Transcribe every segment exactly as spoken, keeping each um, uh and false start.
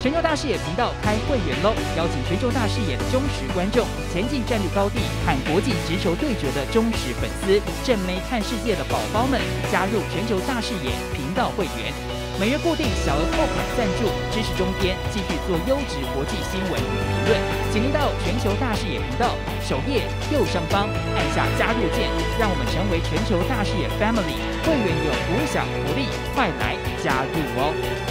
全球大视野频道开会员喽！邀请全球大视野的忠实观众，前进战略高地和国际直球对决的忠实粉丝，正妹看世界的宝宝们，加入全球大视野频道会员。每月固定小额扣款赞助，支持中天继续做优质国际新闻与评论。请您到全球大视野频道首页右上方按下加入键，让我们成为全球大视野 Family 会员，有独享福利，快来加入哦！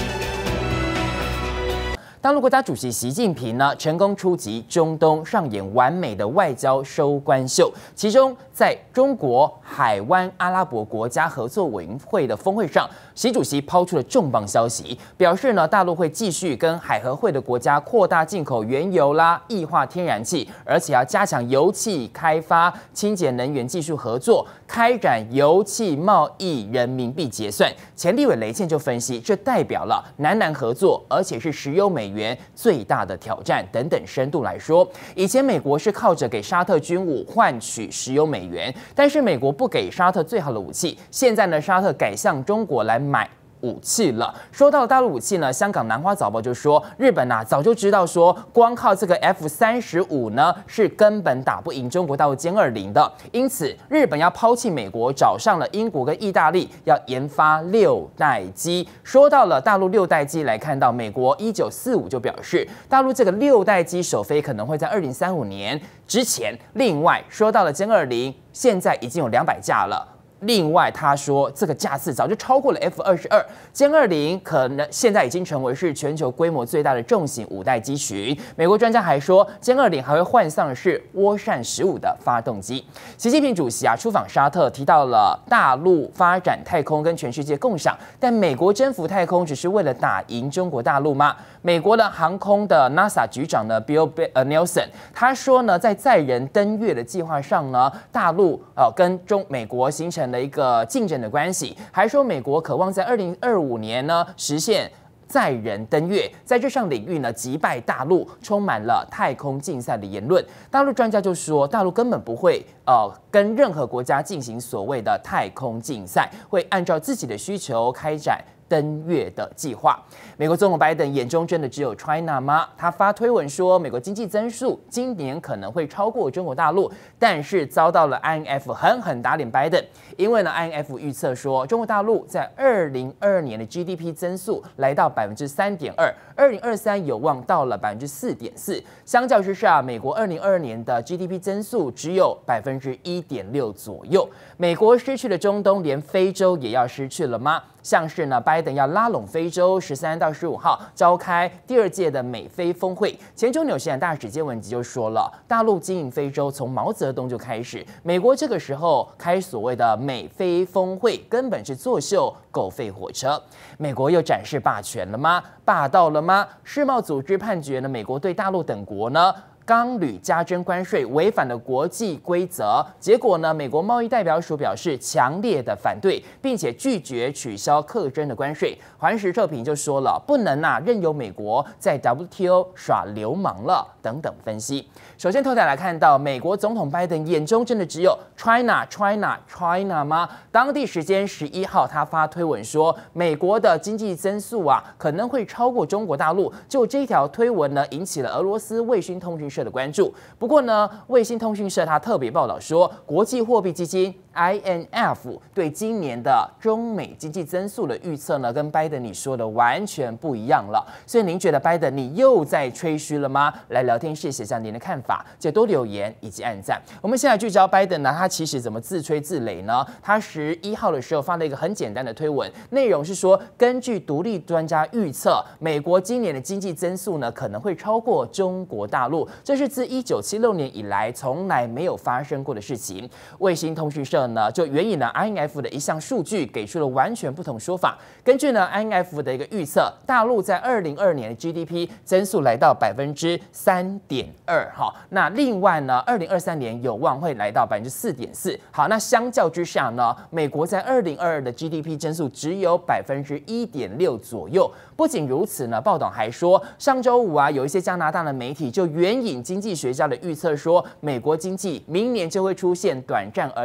大陆国家主席习近平呢，成功出击中东，上演完美的外交收官秀。其中，在中国海湾阿拉伯国家合作委员会的峰会上，习主席抛出了重磅消息，表示呢，大陆会继续跟海合会的国家扩大进口原油啦、液化天然气，而且要加强油气开发、清洁能源技术合作，开展油气贸易人民币结算。前立委雷倩就分析，这代表了南南合作，而且是石油美元最大的挑战等等深度来说，以前美国是靠着给沙特军武换取石油美元，但是美国不给沙特最好的武器，现在呢，沙特改向中国来买武器了。说到大陆武器呢，香港南华早报就说，日本啊早就知道说，光靠这个 F 三十五呢是根本打不赢中国大陆歼二零的，因此日本要抛弃美国，找上了英国跟意大利，要研发六代机。说到了大陆六代机，来看到美国一九四五就表示，大陆这个六代机首飞可能会在二零三五年之前。另外说到了歼二零，现在已经有两百架了。另外，他说这个架次早就超过了 F 二十二，歼二零可能现在已经成为是全球规模最大的重型五代机群。美国专家还说，歼二零还会换上的是涡扇十五的发动机。习近平主席啊出访沙特，提到了大陆发展太空跟全世界共享，但美国征服太空只是为了打赢中国大陆吗？美国的航空的 NASA 局长呢 Bill Nelson 他说呢，在载人登月的计划上呢，大陆呃跟中美国形成了一个竞争的关系，还说美国渴望在二零二五年呢实现载人登月，在这项领域呢击败大陆，充满了太空竞赛的言论。大陆专家就说，大陆根本不会呃跟任何国家进行所谓的太空竞赛，会按照自己的需求开展登月的计划。美国总统拜登眼中真的只有 China 吗？他发推文说，美国经济增速今年可能会超过中国大陆，但是遭到了 I M F 狠狠打脸拜登，因为呢 I M F 预测说，中国大陆在二零二二年的 G D P 增速来到百分之三点二，二零二三有望到了百分之四点四。相较之下，美国二零二二年的 G D P 增速只有百分之一点六左右。美国失去了中东，连非洲也要失去了吗？像是呢，拜登要拉拢非洲，十三到十五号召开第二届的美非峰会。前驻纽西兰大使接文吉就说了，大陆经营非洲从毛泽东就开始，美国这个时候开所谓的美非峰会，根本是作秀、狗吠火车。美国又展示霸权了吗？霸道了吗？世贸组织判决呢，美国对大陆等国呢钢铝加征关税，违反了国际规则。结果呢，美国贸易代表署表示强烈的反对，并且拒绝取消课征的关税。环时测评就说了，不能啊任由美国在 W T O 耍流氓了等等分析。首先，头条来看到，美国总统拜登眼中真的只有 China China China 吗？当地时间十一号，他发推文说，美国的经济增速啊可能会超过中国大陆。就这条推文呢，引起了俄罗斯卫星通讯社的关注。不过呢，卫星通讯社它特别报道说，国际货币基金 I M F 对今年的中美经济增速的预测呢，跟拜登你说的完全不一样了。所以您觉得拜登你又在吹嘘了吗？来聊天室写下您的看法，记得多留言以及按赞。我们现在聚焦拜登呢，他其实怎么自吹自擂呢？他十一号的时候发了一个很简单的推文，内容是说，根据独立专家预测，美国今年的经济增速呢可能会超过中国大陆，这是自一九七六年以来从来没有发生过的事情。卫星通讯社呢就援引了 I M F 的一项数据，给出了完全不同说法。根据呢 I M F 的一个预测，大陆在二零二二年的 G D P 增速来到百分之三点二，哈。那另外呢，二零二三年有望会来到百分之四点四。好，那相较之下呢，美国在二零二二的 G D P 增速只有百分之一点六左右。不仅如此呢，报道还说，上周五啊，有一些加拿大的媒体就援引经济学家的预测说，美国经济明年就会出现短暂而轻微的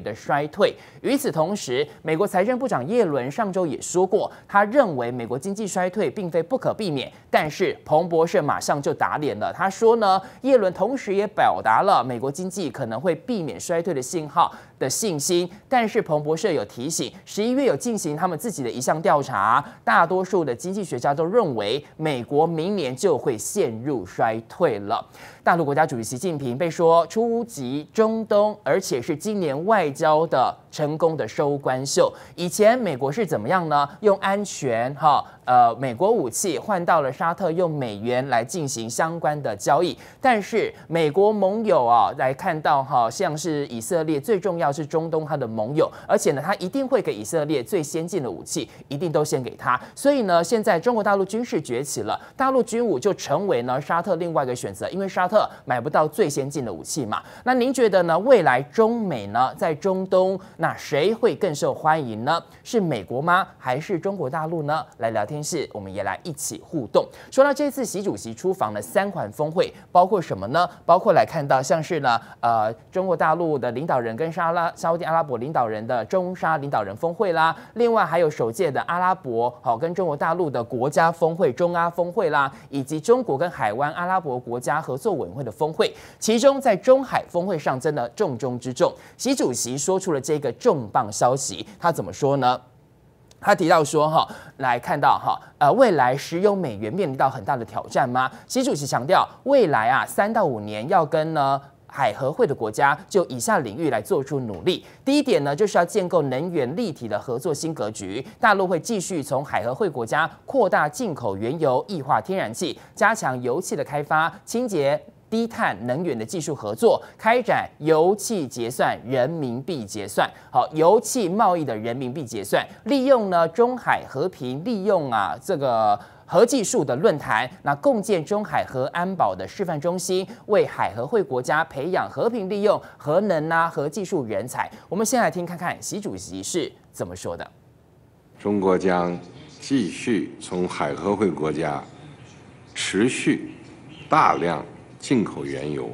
的衰退。与此同时，美国财政部长耶伦上周也说过，他认为美国经济衰退并非不可避免。但是彭博社马上就打脸了，他说呢，耶伦同时也表达了美国经济可能会避免衰退的信号的信心。但是彭博社有提醒，十一月有进行他们自己的一项调查，大多数的经济学家都认为美国明年就会陷入衰退了。大陆国家主席习近平被说出击中东，而且是今年外交的成功的收官秀。以前美国是怎么样呢？用安全哈呃美国武器换到了沙特用美元来进行相关的交易，但是美国盟友啊来看到哈，像是以色列，最重要是中东它的盟友，而且呢，他一定会给以色列最先进的武器，一定都先给他。所以呢，现在中国大陆军事崛起了，大陆军武就成为呢沙特另外一个选择，因为沙特买不到最先进的武器嘛。那您觉得呢？未来中美呢在中东，那谁会更受欢迎呢？是美国吗？还是中国大陆呢？来聊天室，我们也来一起互动。说到这次习主席出访的三环峰会，包括什么呢？包括来看到像是呢，呃，中国大陆的领导人跟沙拉沙烏地阿拉伯领导人的中沙领导人峰会啦，另外还有首届的阿拉伯好跟中国大陆的国家峰会中阿峰会啦，以及中国跟海湾阿拉伯国家合作委员会的峰会。其中在中海峰会上真的重中之重，习主席说出了这个重磅消息，他怎么说呢？他提到说，哈，来看到哈，呃，未来石油美元面临到很大的挑战吗？习主席强调，未来啊三到五年要跟呢海合会的国家就以下领域来做出努力。第一点呢，就是要建构能源立体的合作新格局。大陆会继续从海合会国家扩大进口原油、液化天然气，加强油气的开发、清洁低碳能源的技术合作，开展油气结算人民币结算，好，油气贸易的人民币结算，利用呢中海和平利用啊这个核技术的论坛，那共建中海核安保的示范中心，为海合会国家培养和平利用核能啊核技术人才。我们先来听看看习主席是怎么说的。 中国将继续从海合会国家持续大量进口原油，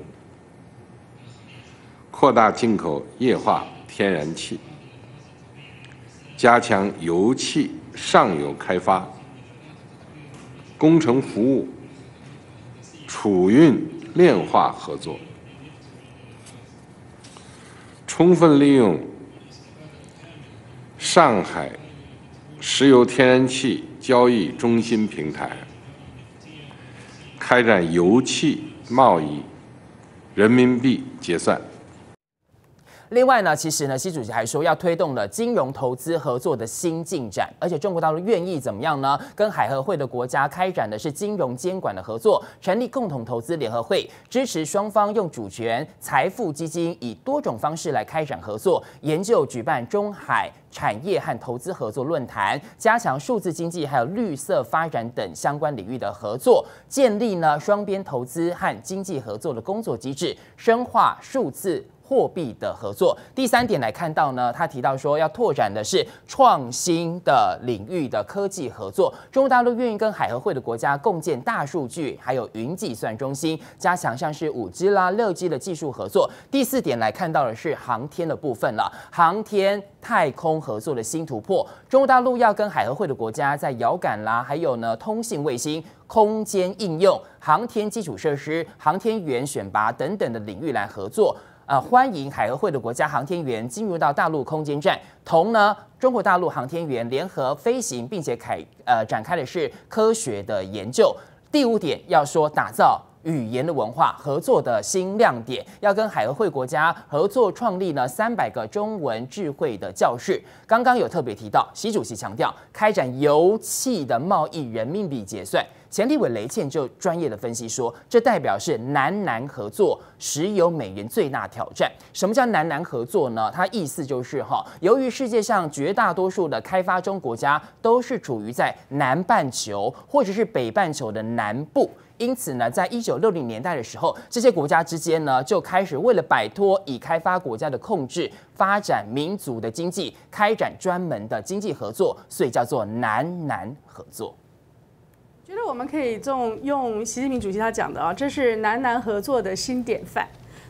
扩大进口液化天然气，加强油气上游开发、工程服务、储运炼化合作，充分利用上海石油天然气交易中心平台，开展油气贸易人民币结算。 另外呢，其实呢，习主席还说要推动了金融投资合作的新进展，而且中国大陆愿意怎么样呢？跟海合会的国家开展的是金融监管的合作，成立共同投资联合会，支持双方用主权、财富基金以多种方式来开展合作，研究举办中海产业和投资合作论坛，加强数字经济还有绿色发展等相关领域的合作，建立呢双边投资和经济合作的工作机制，深化数字货币的合作。第三点来看到呢，他提到说要拓展的是创新的领域的科技合作。中国大陆愿意跟海合会的国家共建大数据还有云计算中心，加强像是五 G 啦、六 G 的技术合作。第四点来看到的是航天的部分了，航天太空合作的新突破。中国大陆要跟海合会的国家在遥感啦，还有呢通信卫星、空间应用、航天基础设施、航天员选拔等等的领域来合作。呃，欢迎海合会的国家航天员进入到大陆空间站，同呢中国大陆航天员联合飞行，并且开呃展开的是科学的研究。第五点要说打造语言的文化合作的新亮点，要跟海合会国家合作创立呢三百个中文智慧的教室。刚刚有特别提到，习主席强调开展油气的贸易人民币结算。前立委雷倩就专业的分析说，这代表是南南合作石油美元最大挑战。什么叫南南合作呢？它意思就是哈，由于世界上绝大多数的开发中国家都是处于在南半球或者是北半球的南部。因此呢，在一九六零年代的时候，这些国家之间呢就开始为了摆脱已开发国家的控制，发展民族的经济，开展专门的经济合作，所以叫做南南合作。 觉得我们可以用用习近平主席他讲的啊，这是南南合作的新典范。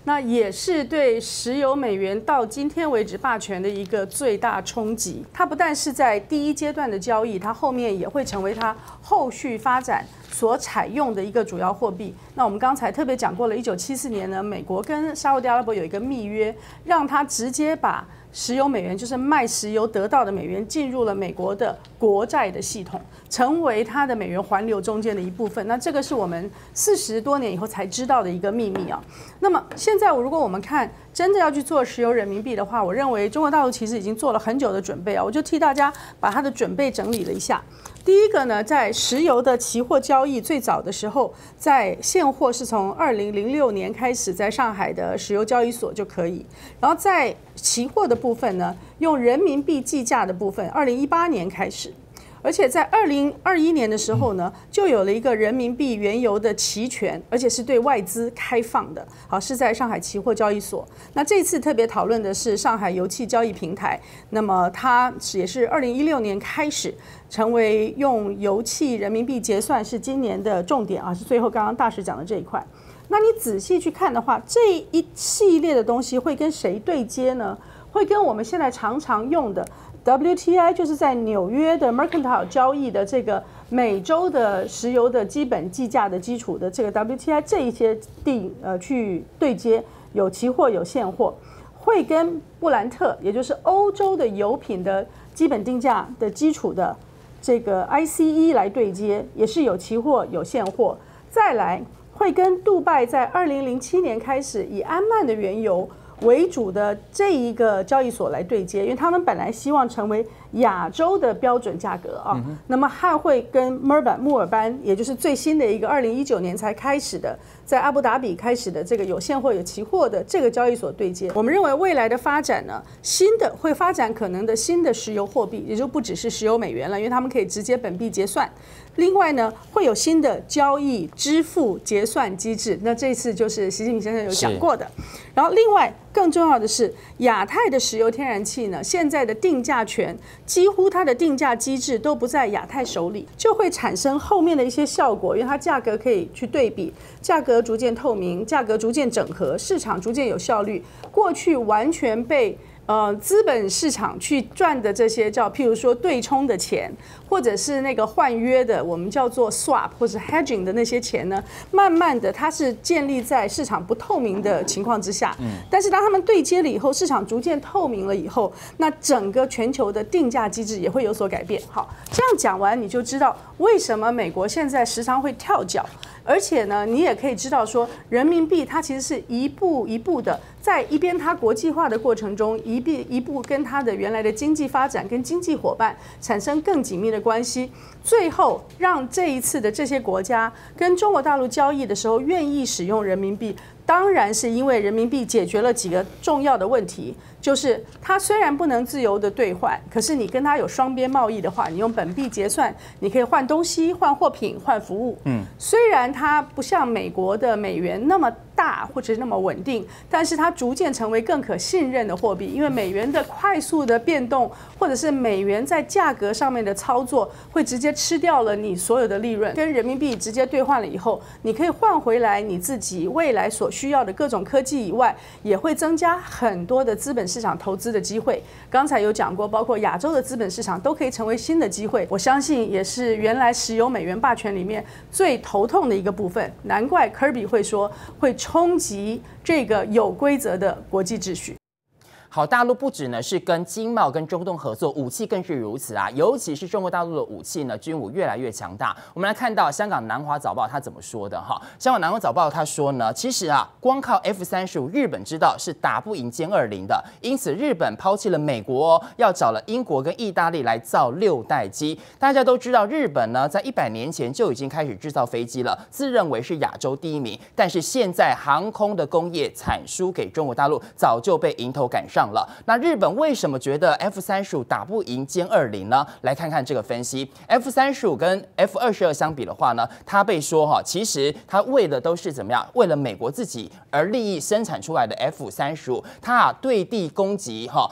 那也是对石油美元到今天为止霸权的一个最大冲击。它不但是在第一阶段的交易，它后面也会成为它后续发展所采用的一个主要货币。那我们刚才特别讲过了，一九七四年呢，美国跟沙烏地阿拉伯有一个密约，让它直接把石油美元，就是卖石油得到的美元，进入了美国的国债的系统，成为它的美元环流中间的一部分。那这个是我们四十多年以后才知道的一个秘密啊。那么现在，如果我们看真的要去做石油人民币的话，我认为中国大陆其实已经做了很久的准备啊。我就替大家把它的准备整理了一下。第一个呢，在石油的期货交易最早的时候，在现货是从二零零六年开始，在上海的石油交易所就可以。然后在期货的部分呢，用人民币计价的部分，二零一八年开始。而且在二零二一年的时候呢，就有了一个人民币原油的期权，而且是对外资开放的，好，是在上海期货交易所。那这次特别讨论的是上海油气交易平台，那么它也是二零一六年开始成为用油气人民币结算是今年的重点啊，是最后刚刚大使讲的这一块。那你仔细去看的话，这一系列的东西会跟谁对接呢？会跟我们现在常常用的 W T I， 就是在纽约的 Mercantile 交易的这个每周的石油的基本计价的基础的这个 W T I 这一些地呃去对接，有期货有现货，会跟布兰特，也就是欧洲的油品的基本定价的基础的这个 I C E 来对接，也是有期货有现货。再来会跟杜拜在二零零七年开始以安曼的原油为主的这一个交易所来对接，因为他们本来希望成为亚洲的标准价格啊。嗯、那么还会跟墨尔本、墨尔班，也就是最新的一个二零一九年才开始的，在阿布达比开始的这个有现货有期货的这个交易所对接。我们认为未来的发展呢，新的会发展可能的新的石油货币，也就不只是石油美元了，因为他们可以直接本币结算。另外呢，会有新的交易支付结算机制，那这次就是习近平先生有讲过的。然后另外更重要的是，亚太的石油天然气呢，现在的定价权几乎它的定价机制都不在亚太手里，就会产生后面的一些效果，因为它价格可以去对比，价格逐渐透明，价格逐渐整合，市场逐渐有效率。过去完全被呃，资本市场去赚的这些叫，譬如说对冲的钱，或者是那个换约的，我们叫做 swap 或者 hedging 的那些钱呢，慢慢的它是建立在市场不透明的情况之下。嗯。但是当他们对接了以后，市场逐渐透明了以后，那整个全球的定价机制也会有所改变。好，这样讲完你就知道为什么美国现在时常会跳脚。而且呢，你也可以知道说，人民币它其实是一步一步的，在一边它国际化的过程中，一步一步跟它的原来的经济发展跟经济伙伴产生更紧密的关系，最后让这一次的这些国家跟中国大陆交易的时候愿意使用人民币。当然是因为人民币解决了几个重要的问题，就是它虽然不能自由的兑换，可是你跟它有双边贸易的话，你用本币结算，你可以换东西、换货品、换服务。嗯，虽然它不像美国的美元那么大或者是那么稳定，但是它逐渐成为更可信任的货币，因为美元的快速的变动，或者是美元在价格上面的操作，会直接吃掉了你所有的利润。跟人民币直接兑换了以后，你可以换回来你自己未来所需要的各种科技以外，也会增加很多的资本市场投资的机会。刚才有讲过，包括亚洲的资本市场都可以成为新的机会。我相信也是原来石油美元霸权里面最头痛的一个部分。难怪 Kirby 会说会冲击这个有规则的国际秩序。 好，大陆不止呢是跟经贸跟中东合作，武器更是如此啊！尤其是中国大陆的武器呢，军武越来越强大。我们来看到香港南华早报它怎么说的哈？香港南华早报它说呢，其实啊，光靠 F 三十五，日本知道是打不赢歼二零的，因此日本抛弃了美国、哦，要找了英国跟意大利来造六代机。大家都知道，日本呢在一百年前就已经开始制造飞机了，自认为是亚洲第一名，但是现在航空的工业惨输给中国大陆，早就被迎头赶上。上了。那日本为什么觉得 F 三十五打不赢歼二零呢？来看看这个分析。F 三十五跟 F 二十二相比的话呢，它被说哈，其实它为的都是怎么样？为了美国自己而利益生产出来的 F 三十五，它啊对地攻击哈。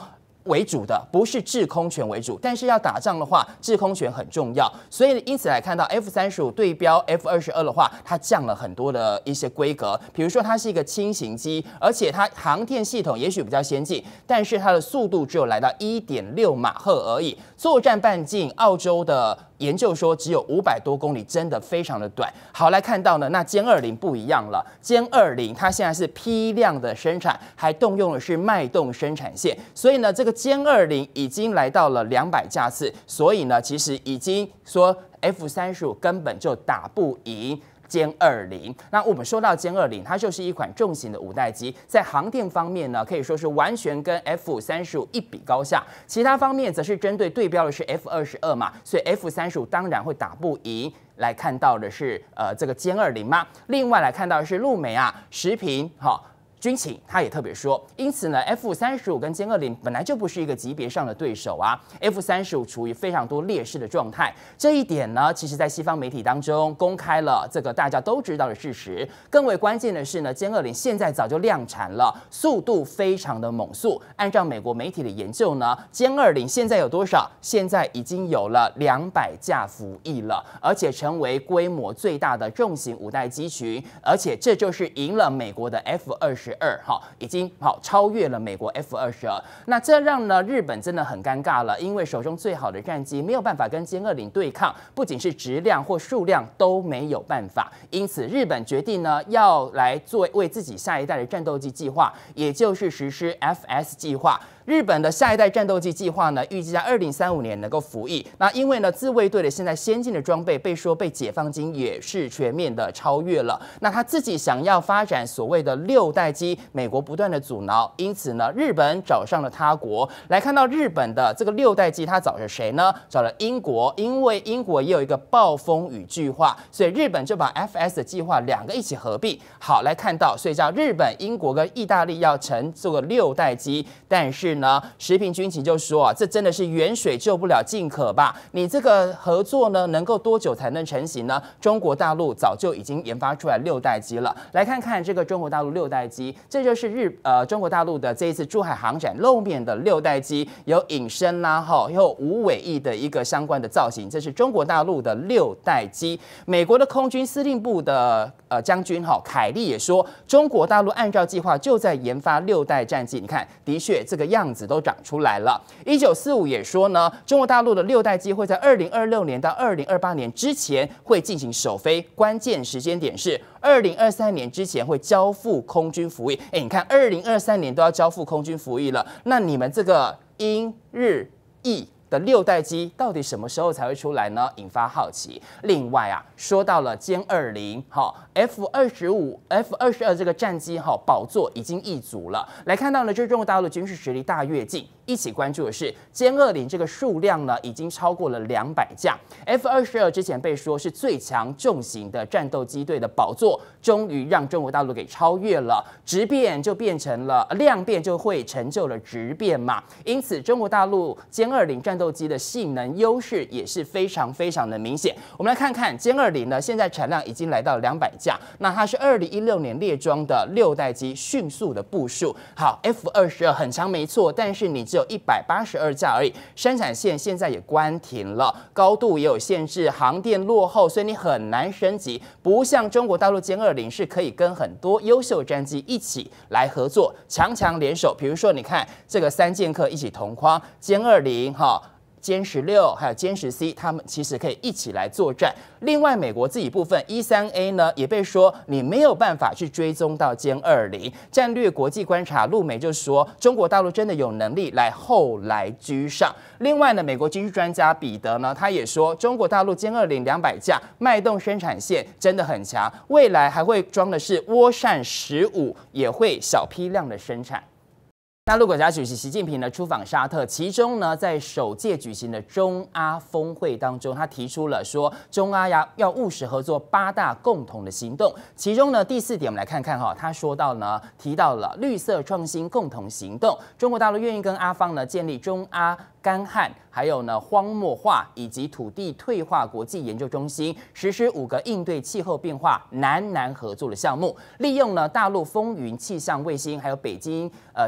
为主的，不是制空权为主。但是要打仗的话，制空权很重要，所以因此来看到 F 三十五对标 F 二十二的话，它降了很多的一些规格。比如说，它是一个轻型机，而且它航电系统也许比较先进，但是它的速度只有来到 一点六马赫而已。作战半径，澳洲的研究说只有五百多公里，真的非常的短。好，来看到呢，那歼二零不一样了，歼二零它现在是批量的生产，还动用的是脉动生产线，所以呢，这个歼二零已经来到了两百架次，所以呢，其实已经说 F 三十五根本就打不赢歼二零。那我们说到歼二零，它就是一款重型的五代机，在航电方面呢，可以说是完全跟 F 三十五一比高下。其他方面则是针对对标的是 F 二十二嘛，所以 F 三十五当然会打不赢。来看到的是呃这个歼二零嘛，另外来看到的是陆美啊、时评好。军情他也特别说，因此呢 ，F 三十五跟歼二零本来就不是一个级别上的对手啊。F 三十五处于非常多劣势的状态，这一点呢，其实在西方媒体当中公开了这个大家都知道的事实。更为关键的是呢，歼二零现在早就量产了，速度非常的猛速。按照美国媒体的研究呢，歼二零现在有多少？现在已经有了两百架服役了，而且成为规模最大的重型五代机群，而且这就是赢了美国的 F 二十二，哈，已经好超越了美国 F 二十二。那这让呢日本真的很尴尬了，因为手中最好的战机没有办法跟歼二零对抗，不仅是质量或数量都没有办法。因此，日本决定呢要来做为自己下一代的战斗机计划，也就是实施 F S 计划。日本的下一代战斗机计划呢，预计在二零三五年能够服役。那因为呢，自卫队的现在先进的装备被说被解放军也是全面的超越了。那他自己想要发展所谓的六代机，美国不断的阻挠，因此呢，日本找上了他国。来看到日本的这个六代机，他找了谁呢？找了英国，因为英国也有一个暴风雨计划，所以日本就把 F S 的计划两个一起合并。好，来看到，所以叫日本、英国跟意大利要成这个六代机，但是呢，时评军情就说啊，这真的是远水救不了近渴吧？你这个合作呢，能够多久才能成型呢？中国大陆早就已经研发出来六代机了。来看看这个中国大陆六代机，这就是日呃中国大陆的这一次珠海航展露面的六代机，有隐身啦哈，有无尾翼的一个相关的造型，这是中国大陆的六代机。美国的空军司令部的呃将军哈凯利也说，中国大陆按照计划就在研发六代战机。你看，的确这个样子都长出来了。一九四五也说呢，中国大陆的六代机会在二零二六年到二零二八年之前会进行首飞，关键时间点是二零二三年之前会交付空军服役。哎，你看，二零二三年都要交付空军服役了，那你们这个英日意的六代机到底什么时候才会出来呢？引发好奇。另外啊，说到了歼二零，好 F 二十五、F 二十二这个战机哈宝座已经易主了。来看到呢，就是中国大陆军事实力大跃进。一起关注的是歼二零这个数量呢，已经超过了两百架。F 二十二之前被说是最强重型的战斗机队的宝座，终于让中国大陆给超越了，质变就变成了量变，就会成就了质变嘛。因此，中国大陆歼二零战斗机的性能优势也是非常非常的明显。我们来看看歼二零呢，现在产量已经来到两百架，那它是二零一六年列装的六代机，迅速的部署。好 ，F 二十二很强没错，但是你只有一百八十二架而已，生产线现在也关停了，高度也有限制，航电落后，所以你很难升级。不像中国大陆歼二零是可以跟很多优秀战机一起来合作，强强联手。比如说，你看这个三剑客一起同框，歼二零哈。歼十六还有歼十 C， 他们其实可以一起来作战。另外，美国自己部分 E 三 A 呢，也被说你没有办法去追踪到歼二零。战略国际观察陆媒就说，中国大陆真的有能力来后来居上。另外呢，美国军事专家彼得呢，他也说，中国大陆歼二零两百架脉动生产线真的很强，未来还会装的是涡扇十五，也会小批量的生产。大陆国家主席习近平呢出访沙特，其中呢在首届举行的中阿峰会当中，他提出了说中阿要要务实合作八大共同的行动，其中呢第四点我们来看看哈，他说到呢提到了绿色创新共同行动，中国大陆愿意跟阿方呢建立中阿干旱，还有呢荒漠化以及土地退化国际研究中心，实施五个应对气候变化南南合作的项目，利用呢大陆风云气象卫星，还有北京呃世界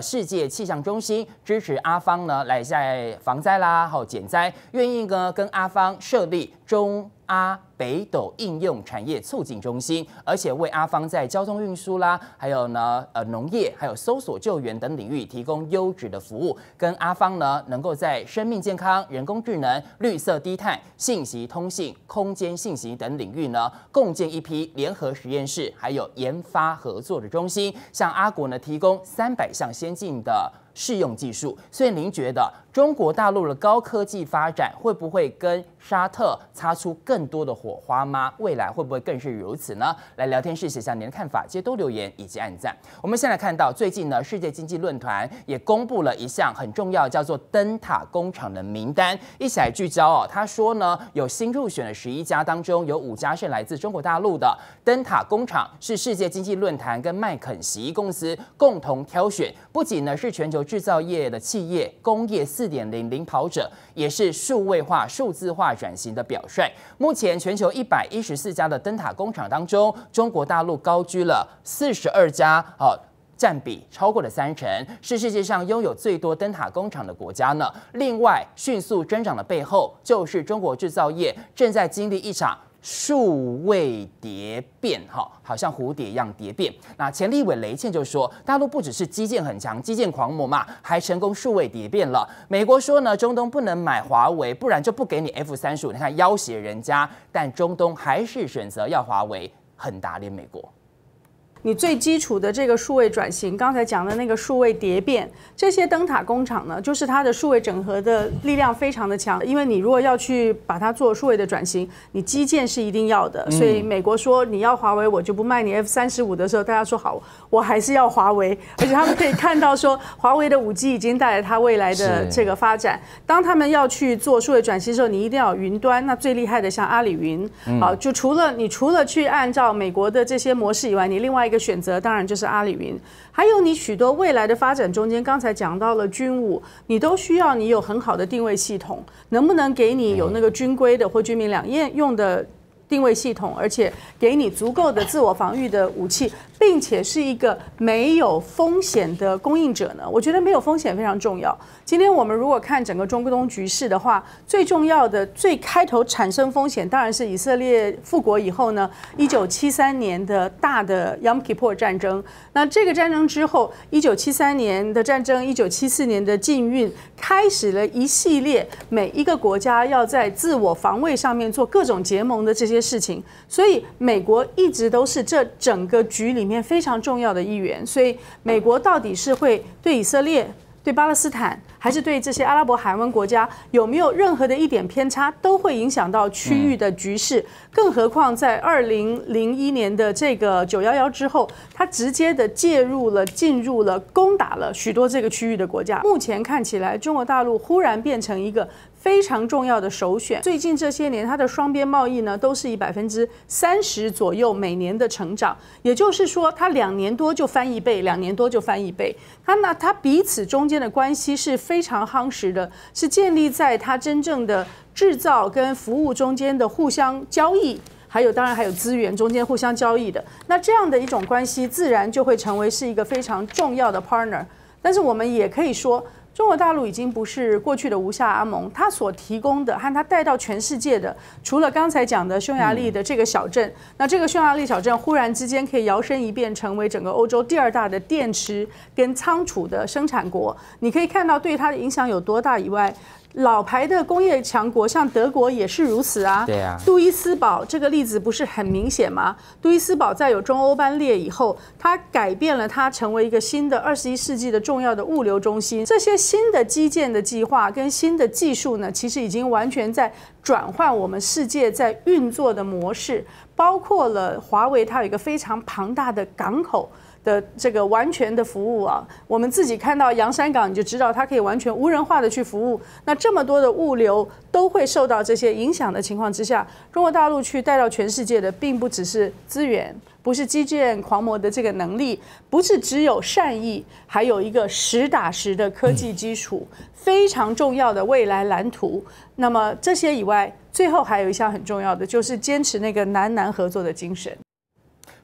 气象中心支持阿方呢来在防灾啦，还有减灾，愿意呢跟阿方设立中阿北斗应用产业促进中心，而且为阿方在交通运输啦，还有呢呃农业，还有搜索救援等领域提供优质的服务，跟阿方呢能够在生命健康、人工智能、绿色低碳、信息通信、空间信息等领域呢，共建一批联合实验室，还有研发合作的中心，向阿国呢提供三百项先进的适用技术。所以您觉得中国大陆的高科技发展会不会跟沙特擦出更多的火花吗？未来会不会更是如此呢？来聊天室写下您的看法，接多留言以及按赞。我们先来看到最近呢，世界经济论坛也公布了一项很重要叫做灯塔工厂的名单，一起来聚焦哦。他说呢，有新入选的十一家当中，有五家是来自中国大陆的灯塔工厂，是世界经济论坛跟麦肯锡公司共同挑选，不仅呢是全球制造业的企业工业四点零领跑者，也是数位化、数字化转型的表率。目前全球一百一十四家的灯塔工厂当中，中国大陆高居了四十二家，哦，占比超过了三成，是世界上拥有最多灯塔工厂的国家呢。另外，迅速增长的背后，就是中国制造业正在经历一场数位蝶变，哈，好像蝴蝶一样蝶变。那前立委雷倩就说，大陆不只是基建很强，基建狂魔嘛，还成功数位蝶变了。美国说呢，中东不能买华为，不然就不给你 F 三十五，你看要挟人家，但中东还是选择要华为，很打脸美国。 你最基础的这个数位转型，刚才讲的那个数位蝶变，这些灯塔工厂呢，就是它的数位整合的力量非常的强。因为你如果要去把它做数位的转型，你基建是一定要的。所以美国说你要华为，我就不卖你 F 三十五的时候，大家说好，我还是要华为。而且他们可以看到说，华为的五 G 已经带来它未来的这个发展。当他们要去做数位转型的时候，你一定要有云端。那最厉害的像阿里云，啊，就除了你除了去按照美国的这些模式以外，你另外一个选择当然就是阿里云，还有你许多未来的发展中间，刚才讲到了军武，你都需要你有很好的定位系统，能不能给你有那个军规的或军民两用用的定位系统，而且给你足够的自我防御的武器，并且是一个没有风险的供应者呢？我觉得没有风险非常重要。今天我们如果看整个中东局势的话，最重要的、最开头产生风险，当然是以色列复国以后呢，一九七三年的大的 Yom Kippur 战争。那这个战争之后，一九七三年的战争，一九七四年的禁运，开始了一系列每一个国家要在自我防卫上面做各种结盟的这些事情。所以美国一直都是这整个局里面非常重要的一员。所以美国到底是会对以色列、对巴勒斯坦，还是对这些阿拉伯海湾国家有没有任何的一点偏差，都会影响到区域的局势。更何况在二零零一年的这个九一一之后，它直接的介入了、进入了、攻打了许多这个区域的国家。目前看起来，中国大陆忽然变成一个非常重要的首选。最近这些年，它的双边贸易呢，都是以百分之三十左右每年的成长，也就是说，它两年多就翻一倍，两年多就翻一倍。它那它彼此中间的关系是非常夯实的，是建立在它真正的制造跟服务中间的互相交易。还有，当然还有资源中间互相交易的，那这样的一种关系，自然就会成为是一个非常重要的 partner。但是我们也可以说，中国大陆已经不是过去的吴下阿蒙，他所提供的和他带到全世界的，除了刚才讲的匈牙利的这个小镇，那这个匈牙利小镇忽然之间可以摇身一变成为整个欧洲第二大的电池跟仓储的生产国，你可以看到对它的影响有多大以外。老牌的工业强国，像德国也是如此啊。 对啊， 杜伊斯堡这个例子不是很明显吗？杜伊斯堡在有中欧班列以后，它改变了它成为一个新的二十一世纪的重要的物流中心。这些新的基建的计划跟新的技术呢，其实已经完全在转换我们世界在运作的模式，包括了华为，它有一个非常庞大的港口的这个完全的服务啊，我们自己看到洋山港，你就知道它可以完全无人化的去服务。那这么多的物流都会受到这些影响的情况之下，中国大陆去带到全世界的，并不只是资源，不是基建狂魔的这个能力，不是只有善意，还有一个实打实的科技基础，非常重要的未来蓝图。那么这些以外，最后还有一项很重要的，就是坚持那个南南合作的精神。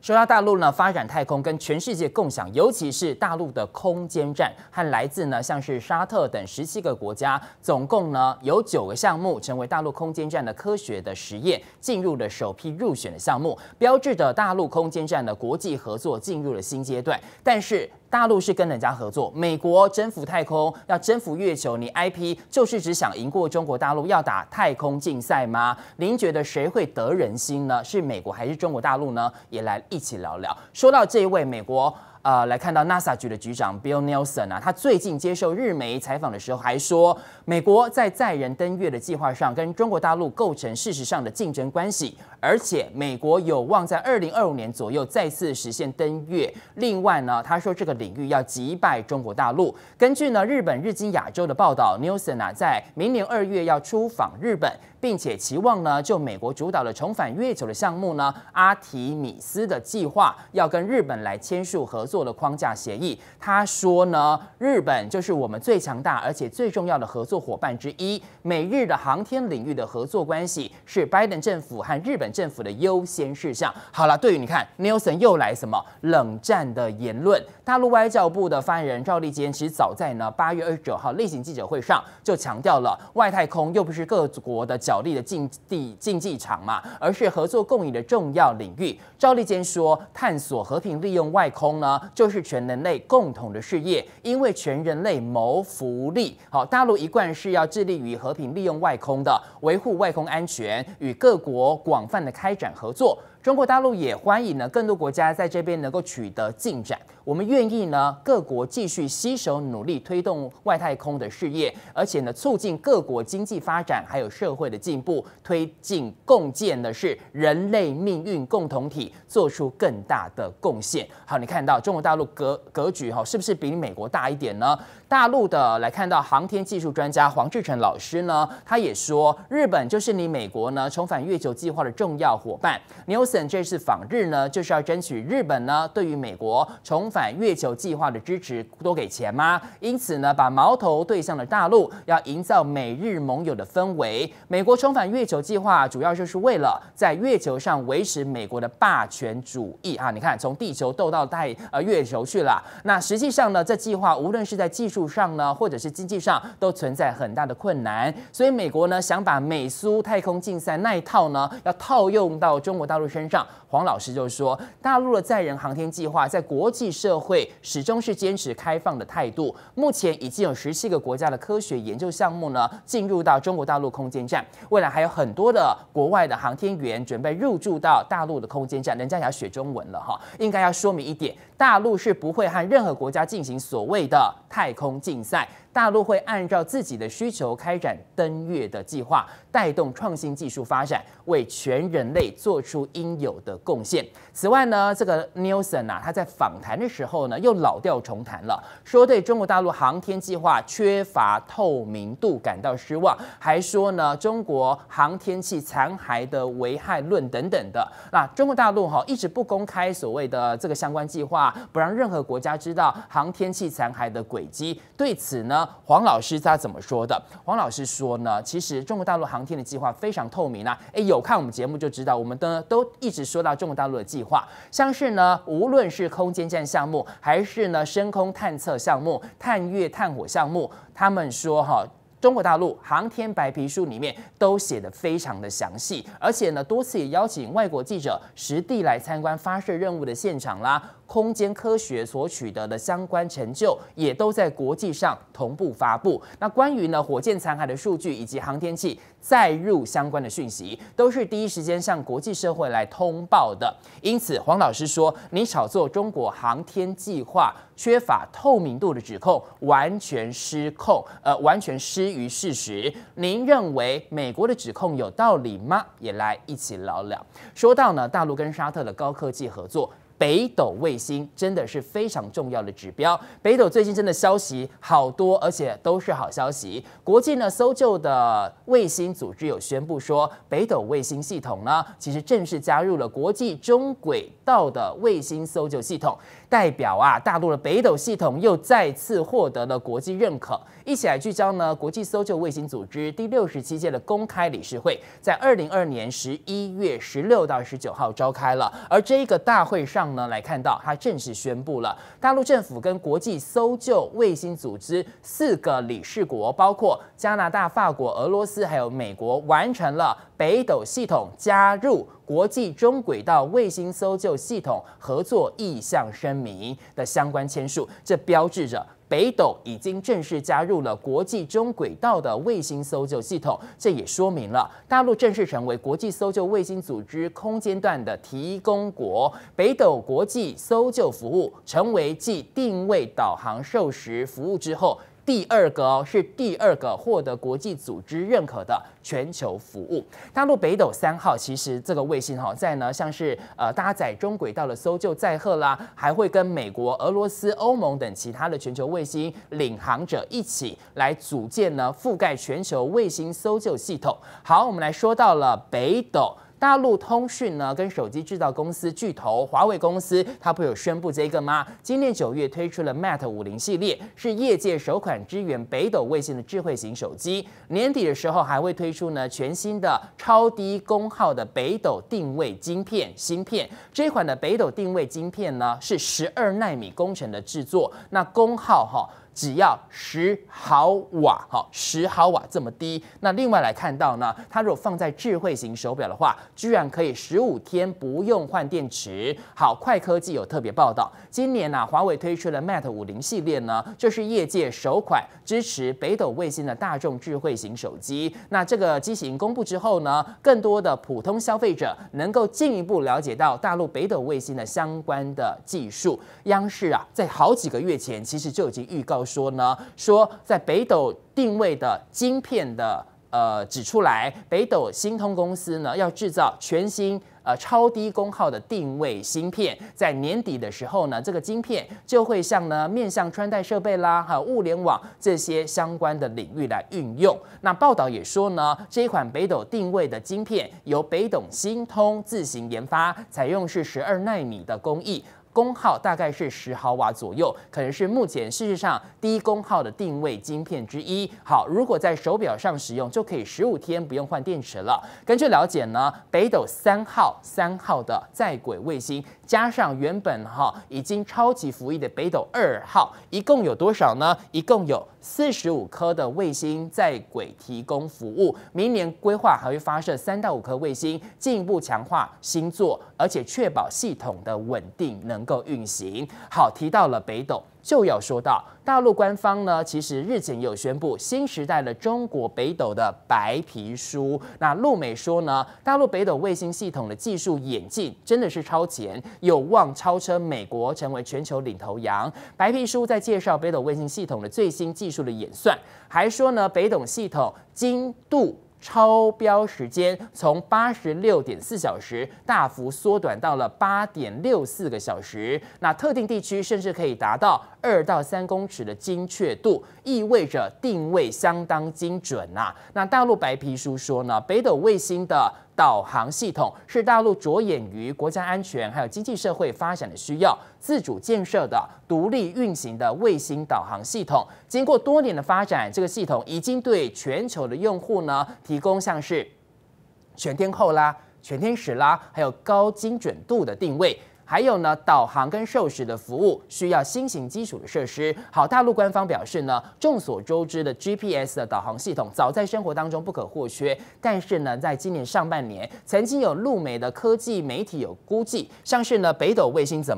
说到大陆呢，发展太空跟全世界共享，尤其是大陆的空间站和来自呢像是沙特等十七个国家，总共呢有九个项目成为大陆空间站的科学的实验，进入了首批入选的项目，标志着大陆空间站的国际合作进入了新阶段。但是大陆是跟人家合作，美国征服太空，要征服月球，你 I P 就是只想赢过中国大陆，要打太空竞赛吗？您觉得谁会得人心呢？是美国还是中国大陆呢？也来一起聊聊。说到这一位美国。呃，来看到 NASA 局的局长 Bill Nelson 啊，他最近接受日媒采访的时候还说，美国在载人登月的计划上跟中国大陆构成事实上的竞争关系，而且美国有望在二零二五年左右再次实现登月。另外呢，他说这个领域要击败中国大陆。根据呢日本日经亚洲的报道 ，Nelson 啊在明年二月要出访日本，并且期望呢就美国主导的重返月球的项目呢阿提米斯的计划，要跟日本来签署合作。做的框架协议，他说呢，日本就是我们最强大而且最重要的合作伙伴之一。美日的航天领域的合作关系是拜登政府和日本政府的优先事项。好了，对于你看 ，Nelson 又来什么冷战的言论？大陆外交部的发言人赵立坚其实早在呢八月二十九号例行记者会上就强调了，外太空又不是各国的角力的竞地竞技场嘛，而是合作共赢的重要领域。赵立坚说，探索和平利用外空呢。就是全人类共同的事业，因为全人类谋福利。好，大陆一贯是要致力于和平利用外空的，维护外空安全，与各国广泛的开展合作。中国大陆也欢迎呢更多国家在这边能够取得进展。我们愿意呢各国继续携手努力推动外太空的事业，而且呢促进各国经济发展还有社会的进步，推进共建的是人类命运共同体，做出更大的贡献。好，你看到中国大陆格格局哈是不是比美国大一点呢？大陆的来看到航天技术专家黄志成老师呢，他也说，日本就是你美国呢重返月球计划的重要伙伴。Nelson 这次访日呢，就是要争取日本呢对于美国重返月球计划的支持，多给钱吗？因此呢，把矛头对向了大陆，要营造美日盟友的氛围。美国重返月球计划主要就是为了在月球上维持美国的霸权主义啊！你看，从地球斗到太呃月球去了。那实际上呢，这计划无论是在技术上呢，或者是经济上，都存在很大的困难。所以美国呢，想把美苏太空竞赛那一套呢，要套用到中国大陆身上。黄老师就说，大陆的载人航天计划在国际社会始终是坚持开放的态度。目前已经有十七个国家的科学研究项目呢，进入到中国大陆空间站。未来还有很多的国外的航天员准备入驻到大陆的空间站，人家也要学中文了哈。应该要说明一点，大陆是不会和任何国家进行所谓的太空竞赛。大陆会按照自己的需求开展登月的计划，带动创新技术发展，为全人类做出应有的贡献。此外呢，这个 Nelson 啊，他在访谈的时候呢，又老调重弹了，说对中国大陆航天计划缺乏透明度感到失望，还说呢，中国航天器残骸的危害论等等的。那中国大陆哈、哦、一直不公开所谓的这个相关计划，不让任何国家知道航天器残骸的轨迹。对此呢，黄老师他怎么说的？黄老师说呢，其实中国大陆航天的计划非常透明啊，哎，有看我们节目就知道，我们呢都一直说到中国大陆的计划，像是呢，无论是空间站项目，还是呢深空探测项目、探月探火项目，他们说哈。中国大陆航天白皮书里面都写得非常的详细，而且呢，多次也邀请外国记者实地来参观发射任务的现场啦。空间科学所取得的相关成就，也都在国际上同步发布。那关于呢火箭残骸的数据以及航天器载入相关的讯息，都是第一时间向国际社会来通报的。因此，黄老师说，你炒作中国航天计划缺乏透明度的指控，完全失控，呃，完全失于事实。您认为美国的指控有道理吗？也来一起聊聊。说到呢，大陆跟沙特的高科技合作。 北斗卫星真的是非常重要的指标。北斗最近真的消息好多，而且都是好消息。国际呢搜救的卫星组织有宣布说，北斗卫星系统呢，其实正式加入了国际中轨道的卫星搜救系统，代表啊大陆的北斗系统又再次获得了国际认可。一起来聚焦呢，国际搜救卫星组织第六十七届的公开理事会，在二零二二年十一月十六到十九号召开了。而这一个大会上呢，来看到它正式宣布了，大陆政府跟国际搜救卫星组织四个理事国，包括加拿大、法国、俄罗斯还有美国，完成了北斗系统加入国际中轨道卫星搜救系统合作意向声明的相关签署，这标志着北斗已经正式加入了国际中轨道的卫星搜救系统，这也说明了大陆正式成为国际搜救卫星组织空间段的提供国。北斗国际搜救服务成为继定位、导航、授时服务之后，第二个哦，是第二个获得国际组织认可的全球服务。大陆北斗三号其实这个卫星哈，在呢像是呃搭载中轨道的搜救载荷啦，还会跟美国、俄罗斯、欧盟等其他的全球卫星领航者一起来组建呢覆盖全球卫星搜救系统。好，我们来说到了北斗。大陆通讯呢，跟手机制造公司巨头华为公司，它不有宣布这个吗？今年九月推出了 Mate 五十系列，是业界首款支援北斗卫星的智慧型手机。年底的时候还会推出呢全新的超低功耗的北斗定位晶片芯片。这一款的北斗定位晶片呢，是十二奈米工程的制作，那功耗哈。只要十毫瓦，好，十毫瓦这么低。那另外来看到呢，它如果放在智慧型手表的话，居然可以十五天不用换电池。好，快科技有特别报道，今年啊，华为推出了 Mate 五十系列呢，就是业界首款支持北斗卫星的大众智慧型手机。那这个机型公布之后呢，更多的普通消费者能够进一步了解到大陆北斗卫星的相关的技术。央视啊，在好几个月前其实就已经预告说呢，说在北斗定位的晶片的呃指出来，北斗星通公司呢要制造全新呃超低功耗的定位芯片，在年底的时候呢，这个晶片就会向呢面向穿戴设备啦，还有物联网这些相关的领域来运用。那报道也说呢，这一款北斗定位的晶片由北斗星通自行研发，采用是十二奈米的工艺。功耗大概是十毫瓦左右，可能是目前事实上低功耗的定位晶片之一。好，如果在手表上使用，就可以十五天不用换电池了。根据了解呢，北斗三号三号的在轨卫星，加上原本哈已经超级服役的北斗二号，一共有多少呢？一共有四十五颗的卫星在轨提供服务。明年规划还会发射三到五颗卫星，进一步强化星座，而且确保系统的稳定能够运行。好，提到了北斗，就要说到大陆官方呢，其实日前有宣布新时代的中国北斗的白皮书。那陆美说呢，大陆北斗卫星系统的技术演进真的是超前，有望超车美国，成为全球领头羊。白皮书在介绍北斗卫星系统的最新技术的演算，还说呢，北斗系统精度超标时间从八十六点四小时大幅缩短到了八点六四个小时，那特定地区甚至可以达到二到三公尺的精确度，意味着定位相当精准呐、啊。那大陆白皮书说呢，北斗卫星的导航系统是大陆着眼于国家安全还有经济社会发展的需要，自主建设的独立运行的卫星导航系统。经过多年的发展，这个系统已经对全球的用户呢提供像是全天候啦、全天时啦，还有高精准度的定位。还有呢，导航跟授时的服务需要新型基础的设施。好，大陆官方表示呢，众所周知的 G P S 的导航系统早在生活当中不可或缺，但是呢，在今年上半年，曾经有陆美的科技媒体有估计，像是呢北斗卫星怎么样？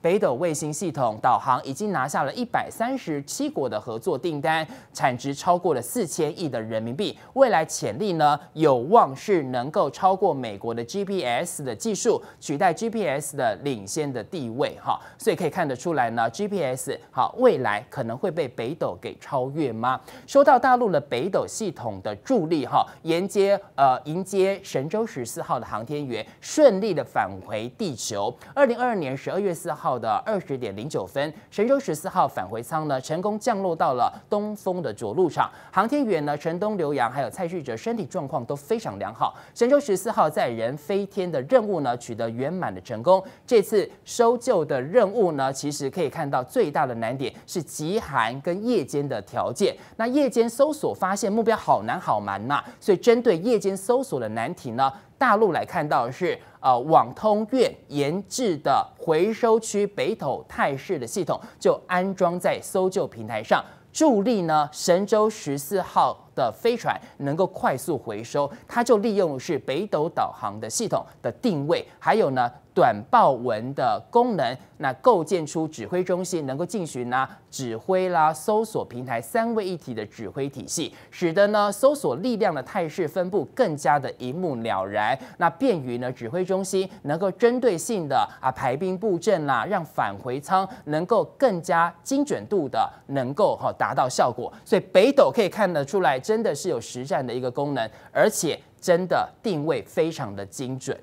北斗卫星系统导航已经拿下了一百三十七国的合作订单，产值超过了四千亿的人民币。未来潜力呢，有望是能够超过美国的 G P S 的技术，取代 G P S 的领先的地位哈。所以可以看得出来呢 ，G P S 好未来可能会被北斗给超越吗？收到大陆的北斗系统的助力哈，沿接呃迎接神舟十四号的航天员顺利的返回地球。二零二二年十二月四号的二十点零九分，神舟十四号返回舱呢成功降落到了东风的着陆场，航天员呢陈东、刘洋还有蔡旭哲身体状况都非常良好。神舟十四号载人飞天的任务呢取得圆满的成功。这次搜救的任务呢，其实可以看到最大的难点是极寒跟夜间的条件。那夜间搜索发现目标好难好难呐、啊，所以针对夜间搜索的难题呢，大陆来看到的是呃网通院研制的回收区北斗态势的系统，就安装在搜救平台上，助力呢神舟十四号的飞船能够快速回收。它就利用的是北斗导航的系统的定位，还有呢短报文的功能，那构建出指挥中心能够进行呢指挥啦、搜索平台三位一体的指挥体系，使得呢搜索力量的态势分布更加的一目了然，那便于呢指挥中心能够针对性的啊排兵布阵啦，让返回舱能够更加精准度的能够哈达到效果。所以北斗可以看得出来，真的是有实战的一个功能，而且真的定位非常的精准。